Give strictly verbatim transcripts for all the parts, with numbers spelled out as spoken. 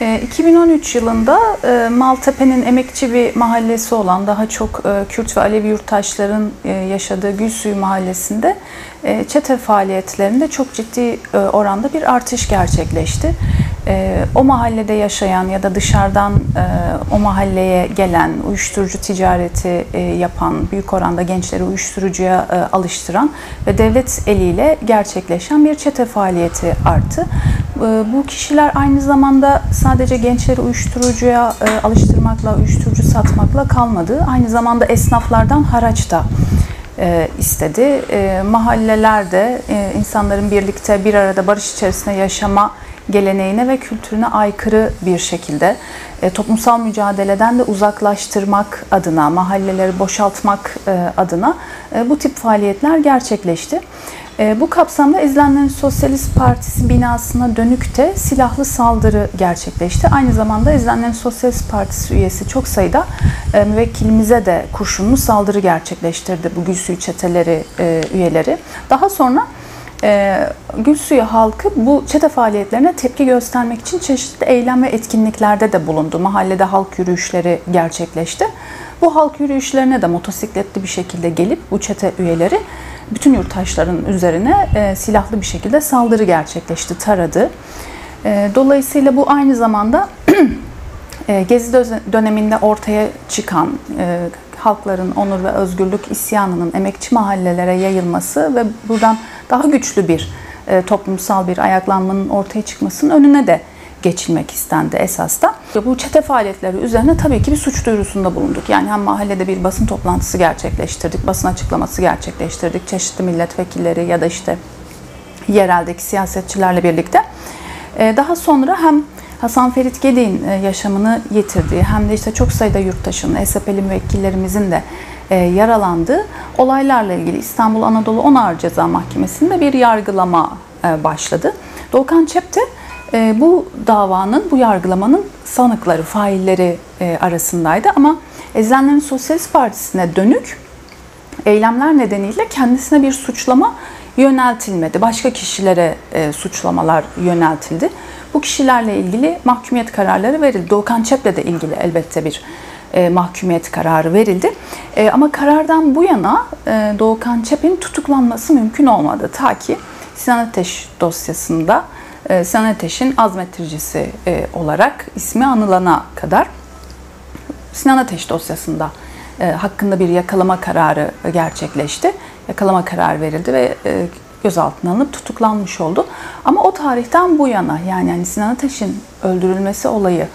iki bin on üç yılında Maltepe'nin emekçi bir mahallesi olan, daha çok Kürt ve Alevi yurttaşların yaşadığı Gülsuyu Mahallesi'nde çete faaliyetlerinde çok ciddi oranda bir artış gerçekleşti. O mahallede yaşayan ya da dışarıdan o mahalleye gelen, uyuşturucu ticareti yapan, büyük oranda gençleri uyuşturucuya alıştıran ve devlet eliyle gerçekleşen bir çete faaliyeti arttı. Bu kişiler aynı zamanda sadece gençleri uyuşturucuya alıştırmakla, uyuşturucu satmakla kalmadı. Aynı zamanda esnaflardan haraç da istedi. Mahallelerde insanların birlikte bir arada barış içerisinde yaşama geleneğine ve kültürüne aykırı bir şekilde toplumsal mücadeleden de uzaklaştırmak adına, mahalleleri boşaltmak adına bu tip faaliyetler gerçekleşti. Bu kapsamda Ezilenlerin Sosyalist Partisi binasına dönük de silahlı saldırı gerçekleşti. Aynı zamanda Ezilenlerin Sosyalist Partisi üyesi çok sayıda müvekkilimize de kurşunlu saldırı gerçekleştirdi bu Gülsuyu çeteleri üyeleri. Daha sonra Gülsuyu halkı bu çete faaliyetlerine tepki göstermek için çeşitli eylem ve etkinliklerde de bulundu. Mahallede halk yürüyüşleri gerçekleşti. Bu halk yürüyüşlerine de motosikletli bir şekilde gelip bu çete üyeleri bütün yurttaşların üzerine e, silahlı bir şekilde saldırı gerçekleşti, taradı. E, dolayısıyla bu aynı zamanda e, Gezi döneminde ortaya çıkan e, halkların onur ve özgürlük isyanının emekçi mahallelere yayılması ve buradan daha güçlü bir e, toplumsal bir ayaklanmanın ortaya çıkmasının önüne de geçilmek istendi esas da. Bu çete faaliyetleri üzerine tabii ki bir suç duyurusunda bulunduk. Yani hem mahallede bir basın toplantısı gerçekleştirdik, basın açıklaması gerçekleştirdik. Çeşitli milletvekilleri ya da işte yereldeki siyasetçilerle birlikte. Daha sonra hem Hasan Ferit Gedik'in yaşamını yitirdiği hem de işte çok sayıda yurttaşın, S H P'li müvekkillerimizin de yaralandığı olaylarla ilgili İstanbul Anadolu on Ağır Ceza Mahkemesi'nde bir yargılama başladı. Doğukan Çep de bu davanın, bu yargılamanın sanıkları, failleri arasındaydı ama Ezilenlerin Sosyalist Partisi'ne dönük eylemler nedeniyle kendisine bir suçlama yöneltilmedi. Başka kişilere suçlamalar yöneltildi. Bu kişilerle ilgili mahkumiyet kararları verildi. Doğukan Çep'le de ilgili elbette bir mahkumiyet kararı verildi. Ama karardan bu yana Doğukan Çep'in tutuklanması mümkün olmadı. Ta ki Sinan Ateş dosyasında Sinan Ateş'in azmettiricisi olarak ismi anılana kadar Sinan Ateş dosyasında hakkında bir yakalama kararı gerçekleşti. Yakalama kararı verildi ve gözaltına alınıp tutuklanmış oldu. Ama o tarihten bu yana yani, yani Sinan Ateş'in öldürülmesi olayı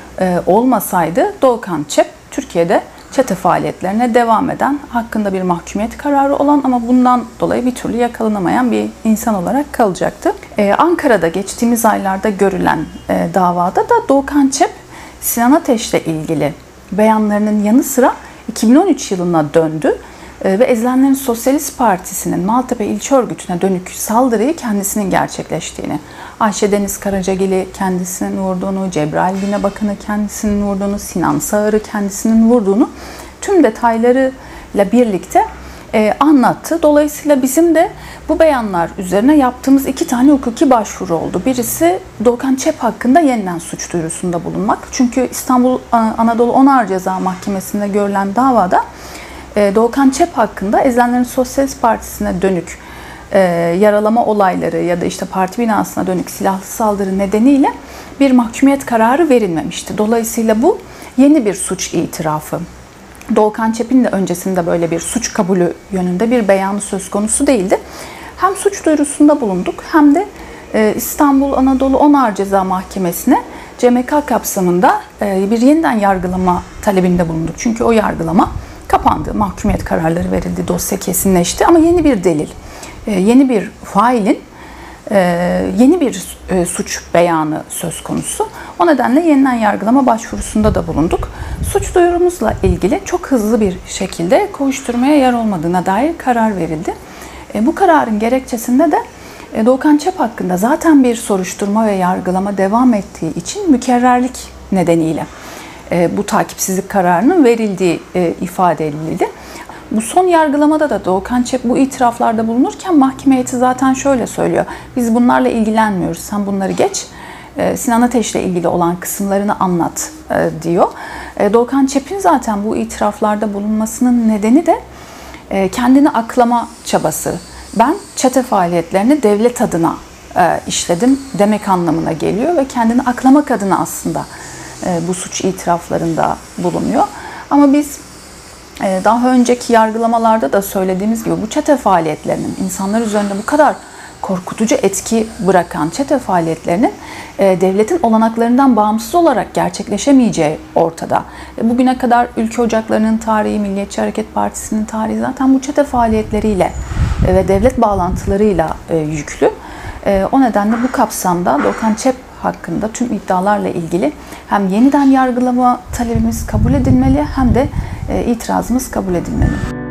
olmasaydı Doğukan Çep Türkiye'de çete faaliyetlerine devam eden, hakkında bir mahkumiyet kararı olan ama bundan dolayı bir türlü yakalanamayan bir insan olarak kalacaktı. Ee, Ankara'da geçtiğimiz aylarda görülen e, davada da Doğukan Çep, Sinan Ateş'le ilgili beyanlarının yanı sıra iki bin on üç yılına döndü e, ve Ezilenlerin Sosyalist Partisi'nin Maltepe İlçe Örgütü'ne dönük saldırıyı kendisinin gerçekleştiğini, Ayşe Deniz Karacagil'i kendisinin vurduğunu, Cebrail Günebakan'ı kendisinin vurduğunu, Sinan Sağır'ı kendisinin vurduğunu tüm detaylarıyla birlikte e, anlattı. Dolayısıyla bizim de bu beyanlar üzerine yaptığımız iki tane hukuki başvuru oldu. Birisi Doğukan Çep hakkında yeniden suç duyurusunda bulunmak. Çünkü İstanbul Anadolu on Ağır Ceza Mahkemesi'nde görülen davada e, Doğukan Çep hakkında Ezilenlerin Sosyalist Partisi'ne dönük e, yaralama olayları ya da işte parti binasına dönük silahlı saldırı nedeniyle bir mahkumiyet kararı verilmemişti. Dolayısıyla bu yeni bir suç itirafı. Doğukan Çep'in de öncesinde böyle bir suç kabulü yönünde bir beyanı söz konusu değildi. Hem suç duyurusunda bulunduk hem de İstanbul Anadolu on Ağır Ceza Mahkemesi'ne C M K kapsamında bir yeniden yargılama talebinde bulunduk. Çünkü o yargılama kapandı, mahkumiyet kararları verildi, dosya kesinleşti ama yeni bir delil, yeni bir failin yeni bir suç beyanı söz konusu. O nedenle yeniden yargılama başvurusunda da bulunduk. Suç duyurumuzla ilgili çok hızlı bir şekilde kovuşturmaya yer olmadığına dair karar verildi. Bu kararın gerekçesinde de Doğukan Çep hakkında zaten bir soruşturma ve yargılama devam ettiği için mükerrerlik nedeniyle bu takipsizlik kararının verildiği ifade edildi. Bu son yargılamada da Doğukan Çep bu itiraflarda bulunurken mahkeme heyeti zaten şöyle söylüyor. Biz bunlarla ilgilenmiyoruz. Sen bunları geç. Sinan Ateş'le ilgili olan kısımlarını anlat diyor. Doğukan Çep'in zaten bu itiraflarda bulunmasının nedeni de kendini aklama çabası. Ben çete faaliyetlerini devlet adına işledim demek anlamına geliyor ve kendini aklamak adına aslında bu suç itiraflarında bulunuyor. Ama biz daha önceki yargılamalarda da söylediğimiz gibi bu çete faaliyetlerinin insanlar üzerinde bu kadar korkutucu etki bırakan çete faaliyetlerinin devletin olanaklarından bağımsız olarak gerçekleşemeyeceği ortada. Bugüne kadar ülke ocaklarının tarihi, Milliyetçi Hareket Partisi'nin tarihi zaten bu çete faaliyetleriyle ve devlet bağlantılarıyla yüklü. O nedenle bu kapsamda Doğukan Çep hakkında tüm iddialarla ilgili hem yeniden yargılama talebimiz kabul edilmeli hem de itirazımız kabul edilmeli.